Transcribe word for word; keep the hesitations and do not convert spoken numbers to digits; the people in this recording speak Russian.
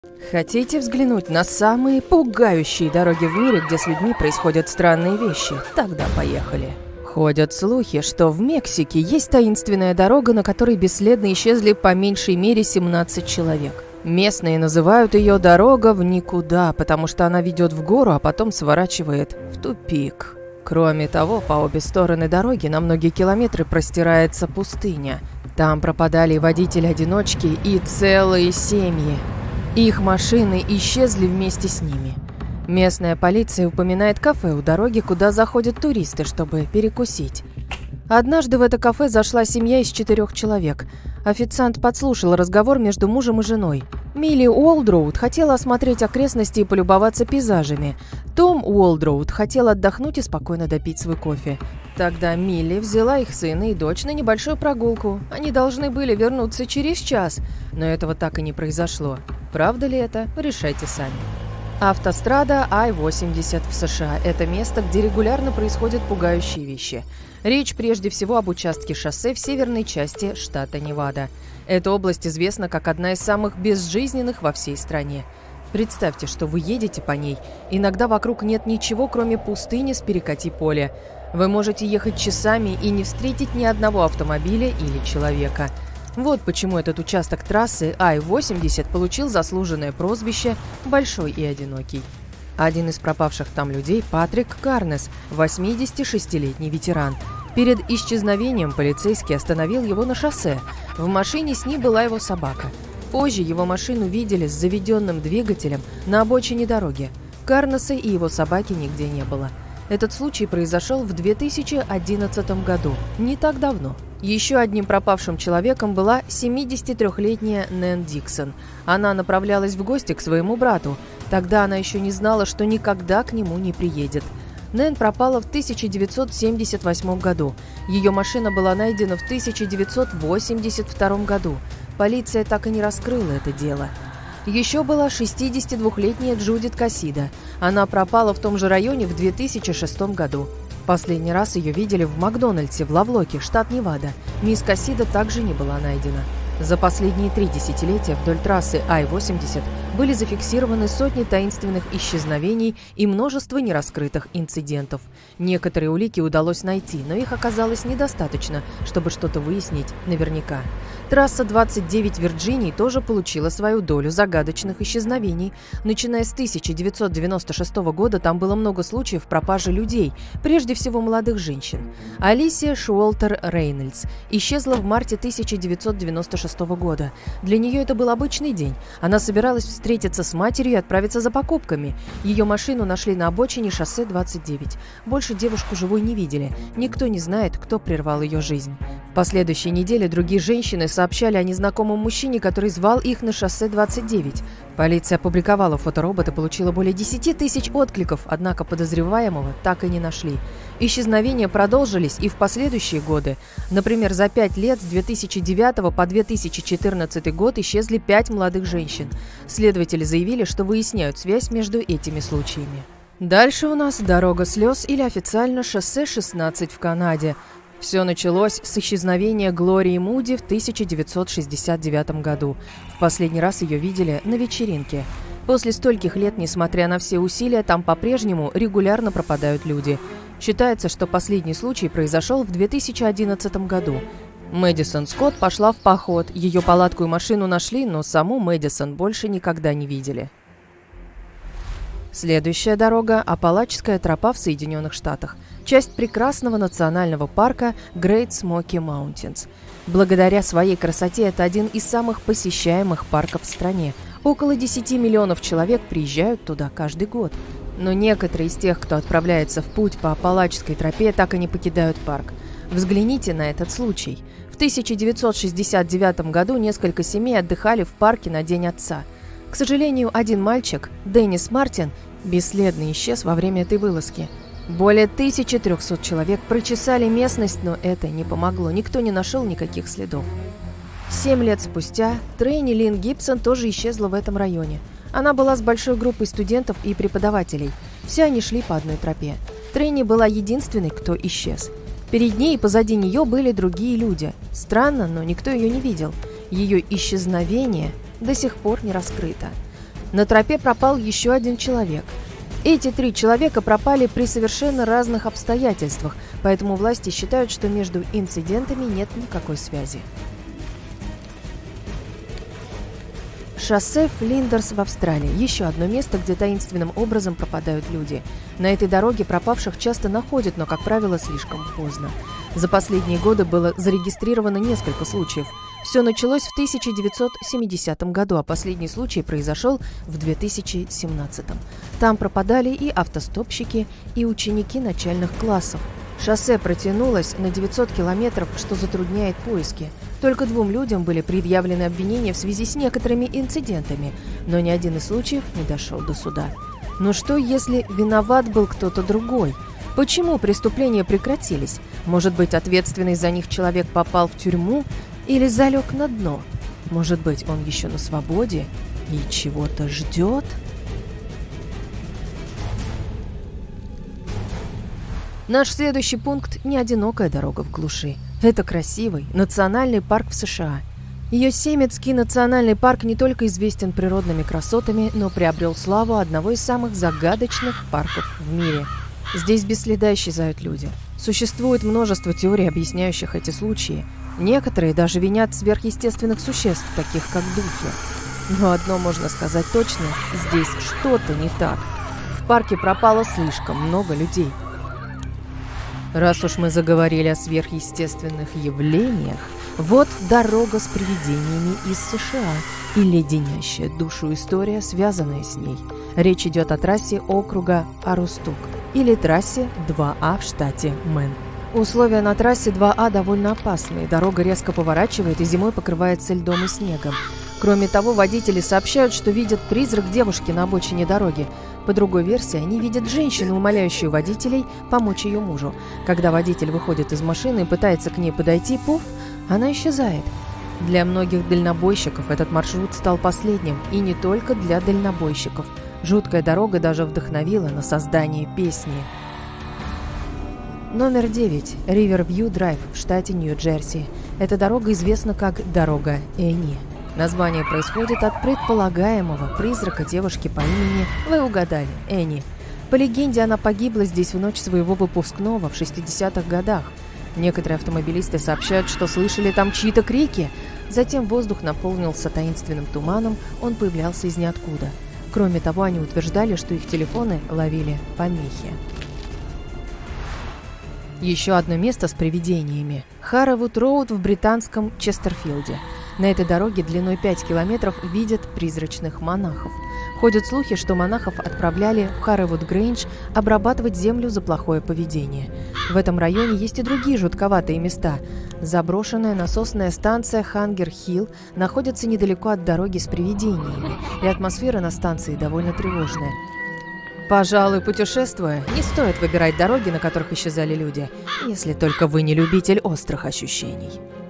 Хотите взглянуть на самые пугающие дороги в мире, где с людьми происходят странные вещи? Тогда поехали. Ходят слухи, что в Мексике есть таинственная дорога, на которой бесследно исчезли по меньшей мере семнадцать человек. Местные называют ее «дорога в никуда», потому что она ведет в гору, а потом сворачивает в тупик. Кроме того, по обе стороны дороги на многие километры простирается пустыня. Там пропадали водители-одиночки и целые семьи. Их машины исчезли вместе с ними. Местная полиция упоминает кафе у дороги, куда заходят туристы, чтобы перекусить. Однажды в это кафе зашла семья из четырех человек. Официант подслушал разговор между мужем и женой. Милли Уолдроуд хотела осмотреть окрестности и полюбоваться пейзажами. Том Уолдроуд хотел отдохнуть и спокойно допить свой кофе. Тогда Милли взяла их сына и дочь на небольшую прогулку. Они должны были вернуться через час, но этого так и не произошло. Правда ли это? Решайте сами. Автострада Ай восемьдесят в США – это место, где регулярно происходят пугающие вещи. Речь прежде всего об участке шоссе в северной части штата Невада. Эта область известна как одна из самых безжизненных во всей стране. Представьте, что вы едете по ней. Иногда вокруг нет ничего, кроме пустыни с перекати-поля. Вы можете ехать часами и не встретить ни одного автомобиля или человека. Вот почему этот участок трассы Ай восемьдесят получил заслуженное прозвище «Большой и одинокий». Один из пропавших там людей – Патрик Карнес, восьмидесятишестилетний ветеран. Перед исчезновением полицейский остановил его на шоссе. В машине с ним была его собака. Позже его машину видели с заведенным двигателем на обочине дороги. Карнеса и его собаки нигде не было. Этот случай произошел в две тысячи одиннадцатом году, не так давно. Еще одним пропавшим человеком была семидесятитрёхлетняя Нэн Диксон. Она направлялась в гости к своему брату. Тогда она еще не знала, что никогда к нему не приедет. Нэн пропала в тысяча девятьсот семьдесят восьмом году. Ее машина была найдена в тысяча девятьсот восемьдесят втором году. Полиция так и не раскрыла это дело. Еще была шестидесятидвухлетняя Джудит Кассида. Она пропала в том же районе в две тысячи шестом году. Последний раз ее видели в Макдональдсе в Лавлоке, штат Невада. Мисс Кассида также не была найдена. За последние три десятилетия вдоль трассы Ай восемьдесят были зафиксированы сотни таинственных исчезновений и множество нераскрытых инцидентов. Некоторые улики удалось найти, но их оказалось недостаточно, чтобы что-то выяснить наверняка. Трасса двадцать девять Вирджинии тоже получила свою долю загадочных исчезновений. Начиная с тысяча девятьсот девяносто шестого года там было много случаев пропажи людей, прежде всего молодых женщин. Алисия Шуолтер Рейнольдс исчезла в марте тысяча девятьсот девяносто шестого года. Для нее это был обычный день. Она собиралась встретиться с матерью и отправиться за покупками. Ее машину нашли на обочине шоссе двадцать девять. Больше девушку живой не видели. Никто не знает, кто прервал ее жизнь. В последующей неделе другие женщины сообщали о незнакомом мужчине, который звал их на шоссе двадцать девять. Полиция опубликовала фоторобот и получила более десяти тысяч откликов, однако подозреваемого так и не нашли. Исчезновения продолжились и в последующие годы. Например, за пять лет с две тысячи девятого по две тысячи четырнадцатый год исчезли пять молодых женщин. Следователи заявили, что выясняют связь между этими случаями. Дальше у нас дорога слез или официально шоссе шестнадцать в Канаде. Все началось с исчезновения Глории Муди в тысяча девятьсот шестьдесят девятом году. В последний раз ее видели на вечеринке. После стольких лет, несмотря на все усилия, там по-прежнему регулярно пропадают люди. Считается, что последний случай произошел в две тысячи одиннадцатом году. Мэдисон Скотт пошла в поход. Ее палатку и машину нашли, но саму Мэдисон больше никогда не видели. Следующая дорога – Апалачская тропа в Соединенных Штатах. Часть прекрасного национального парка Great Smoky Mountains. Благодаря своей красоте это один из самых посещаемых парков в стране. Около десяти миллионов человек приезжают туда каждый год. Но некоторые из тех, кто отправляется в путь по Апалачской тропе, так и не покидают парк. Взгляните на этот случай. В тысяча девятьсот шестьдесят девятом году несколько семей отдыхали в парке на День отца. К сожалению, один мальчик, Деннис Мартин, бесследно исчез во время этой вылазки. Более тысячи трёхсот человек прочесали местность, но это не помогло, никто не нашел никаких следов. Семь лет спустя Трейни Лин Гибсон тоже исчезла в этом районе. Она была с большой группой студентов и преподавателей. Все они шли по одной тропе. Трейни была единственной, кто исчез. Перед ней и позади нее были другие люди. Странно, но никто ее не видел. Ее исчезновение до сих пор не раскрыто. На тропе пропал еще один человек. Эти три человека пропали при совершенно разных обстоятельствах, поэтому власти считают, что между инцидентами нет никакой связи. Шоссе Флиндерс в Австралии – еще одно место, где таинственным образом пропадают люди. На этой дороге пропавших часто находят, но, как правило, слишком поздно. За последние годы было зарегистрировано несколько случаев. Все началось в тысяча девятьсот семидесятом году, а последний случай произошел в две тысячи семнадцатом. Там пропадали и автостопщики, и ученики начальных классов. Шоссе протянулось на девятьсот километров, что затрудняет поиски. Только двум людям были предъявлены обвинения в связи с некоторыми инцидентами, но ни один из случаев не дошел до суда. Но что, если виноват был кто-то другой? Почему преступления прекратились? Может быть, ответственный за них человек попал в тюрьму или залег на дно? Может быть, он еще на свободе и чего-то ждет? Наш следующий пункт – не одинокая дорога в глуши. Это красивый национальный парк в США. Йосемитский национальный парк не только известен природными красотами, но приобрел славу одного из самых загадочных парков в мире. Здесь без следа исчезают люди. Существует множество теорий, объясняющих эти случаи. Некоторые даже винят сверхъестественных существ, таких как духи. Но одно можно сказать точно – здесь что-то не так. В парке пропало слишком много людей. Раз уж мы заговорили о сверхъестественных явлениях, вот дорога с привидениями из США и леденящая душу история, связанная с ней. Речь идет о трассе округа Арустук или трассе два А в штате Мэн. Условия на трассе два А довольно опасные. Дорога резко поворачивает и зимой покрывается льдом и снегом. Кроме того, водители сообщают, что видят призрак девушки на обочине дороги. По другой версии, они видят женщину, умоляющую водителей помочь ее мужу. Когда водитель выходит из машины и пытается к ней подойти, пуф, она исчезает. Для многих дальнобойщиков этот маршрут стал последним, и не только для дальнобойщиков. Жуткая дорога даже вдохновила на создание песни. Номер девять. Ривервью Драйв в штате Нью-Джерси. Эта дорога известна как «Дорога Энни». Название происходит от предполагаемого призрака девушки по имени, вы угадали, Энни. По легенде, она погибла здесь в ночь своего выпускного в шестидесятых годах. Некоторые автомобилисты сообщают, что слышали там чьи-то крики. Затем воздух наполнился таинственным туманом, он появлялся из ниоткуда. Кроме того, они утверждали, что их телефоны ловили помехи. Еще одно место с привидениями – Харрowwood-Роуд в британском Честерфилде. На этой дороге длиной пять километров видят призрачных монахов. Ходят слухи, что монахов отправляли в Харрowwood-Грейндж обрабатывать землю за плохое поведение. В этом районе есть и другие жутковатые места. Заброшенная насосная станция Хангер-Хилл находится недалеко от дороги с привидениями, и атмосфера на станции довольно тревожная. Пожалуй, путешествуя, не стоит выбирать дороги, на которых исчезали люди, если только вы не любитель острых ощущений.